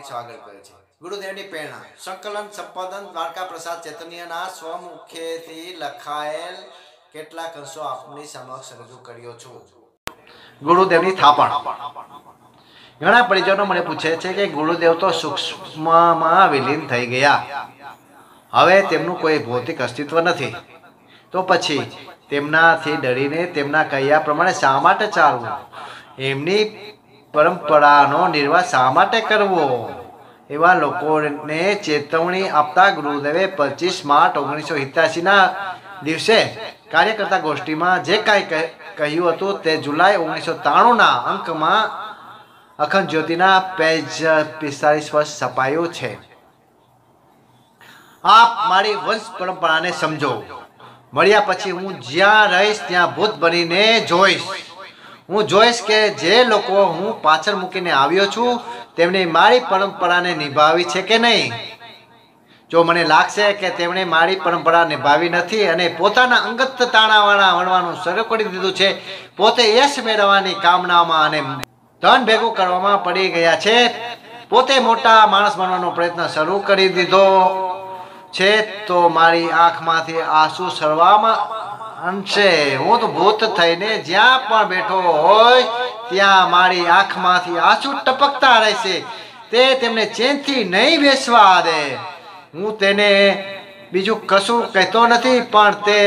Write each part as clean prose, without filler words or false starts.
હાર્દિક સ્વાગત કરે છે। ગુરુદેવની પ્રેરણા સંકલન સંપાદન દ્વારકા પ્રસાદ ચૈતન્યના સ્વમુખેથી લખાયેલ કેટલાક અંશો આપની સમક્ષ રજૂ કર્યો છું। ગુરુદેવની થાપણ। ઘણા પરિજનો મને પૂછે છે કે ગુરુદેવ તો સૂક્ષ્મમાં વિલીન થઈ ગયા, હવે તેમનું કોઈ ભૌતિક અસ્તિત્વ નથી, તો પછી તેમનાથી ડરીને તેમના કહ્યા પ્રમાણે શા માટે ચાલવું, એમની પરંપરાનો નિર્વાહ શા માટે કરવો? એવા લોકોને ચેતવણી આપતા ગુરુદેવે 25 માર્ચ 1987ના દિવસે કાર્યકર્તા ગોષ્ઠીમાં જે કાંઈ કહ્યું હતું તે જુલાઈ 1993ના અંકમાં અખંડ જ્યોતિના પેજ 45 પર છપાયું છે। આપ મારી વંશ પરંપરાને સમજો। મળ્યા પછી હું જ્યાં રહીશ ત્યાં ભૂત બનીને જોઈશ। હું જોઈશ કે જે લોકો હું પાછળ મૂકીને આવ્યો છું તેમણે મારી પરંપરાને નિભાવી છે કે નહીં। જો મને લાગશે કે તેમણે મારી પરંપરા નિભાવી નથી અને પોતાના અંગત તાણાવાણા વણવાનું શરૂ કરી દીધું છે, પોતે યશ મેળવવાની કામનામાં અને ધન ભેગું કરવામાં પડી ગયા છે, પોતે મોટા માણસ બનવાનો પ્રયત્ન શરૂ કરી દીધો છે, તો મારી આંખમાંથી આંસુ સરવામાં અંશે હું તો ભૂત થઈને જ્યાં પણ બેઠો હોય ત્યાં મારી આંખમાંથી આંસુ ટપકતા રહેશે। તે તેમને ચેનથી નહીં બેસવા દે। હું તેને બીજું કશું કહેતો નથી, પણ તે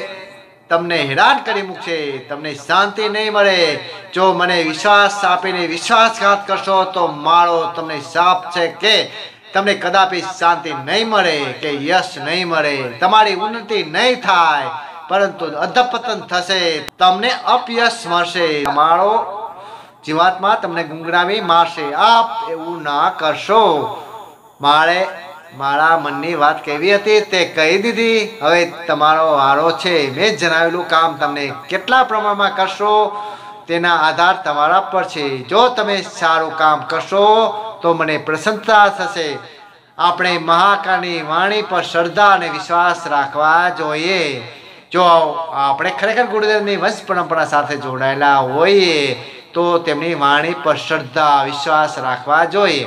તમને હેરાન કરી મૂકશે, તમને શાંતિ નહીં મળે। જો મને વિશ્વાસ આપીને વિશ્વાસઘાત કરશો તો મારો તમને શાપ છે કે તમને કદાપી શાંતિ નહીં મળે કે યશ નહીં મળે, તમારી ઉન્નતિ નહીં થાય પરંતુ અધપતન થશે, તમને અપયશ મળશે, મારો જીવાત્મા તમને ગુંગરાવી મારશે। આપ એવું ના કરશો। મારે મારા મનની વાત કેવી હતી તે કહી દીધી, હવે તમારો વારો છે। મેં જણાવેલું કામ તમે કેટલા પ્રમાણમાં કરશો તેના આધાર તમારા પર છે। જો તમે સારું કામ કરશો તો મને પ્રસન્નતા થશે। આપણે મહાકાળની વાણી પર શ્રદ્ધા અને વિશ્વાસ રાખવા જોઈએ। જો આપણે ખરેખર ગુરુદેવની વંશ પરંપરા સાથે જોડાયેલા હોઈએ તો તેમની વાણી પર શ્રદ્ધા વિશ્વાસ રાખવા જોઈએ।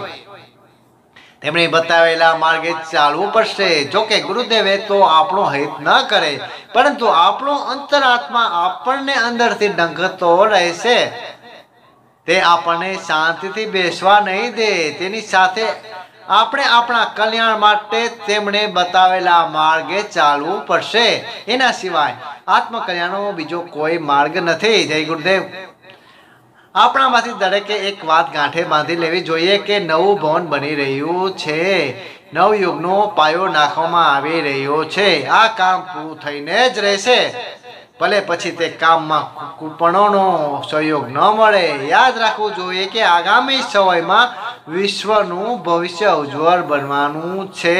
તેમણે બતાવેલા માર્ગે ચાલવું પડશે। જો કે ગુરુદેવે તો આપણો હિત ન કરે, પરંતુ આપણો અંતરાત્મા આપણને અંદરથી ડંખતો રહેશે। તે આપણને શાંતિથી બેસવા નહીં દે। તેની સાથે આપણે આપણા કલ્યાણ માટે તેમણે બતાવેલા માર્ગે ચાલવું પડશે। એના સિવાય આત્મકલ્યાણનો બીજો કોઈ માર્ગ નથી। જય ગુરુદેવ। આપણામાંથી દરેકે એક વાત ગાંઠે બાંધી લેવી જોઈએ કે નવું ભવન બની રહ્યું છે, નવયુગનો પાયો નાખવામાં આવી રહ્યો છે। આ કામ પૂરું થઈને જ રહેશે, ભલે પછી તે કામમાં કૂપણોનો સહયોગ ન મળે। યાદ રાખવું જોઈએ કે આગામી સમયમાં વિશ્વનું ભવિષ્ય ઉજ્જવળ બનવાનું છે।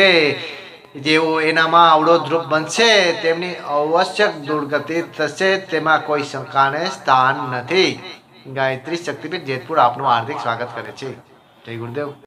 જેઓ એનામાં અવરોધરૂપ બનશે તેમની આવશ્યક દુર્ગતિ થશે, તેમાં કોઈ શંકાને સ્થાન નથી। ગાયત્રી શક્તિપીઠ જેતપુર આપનું હાર્દિક સ્વાગત કરે છે। જય ગુરુદેવ।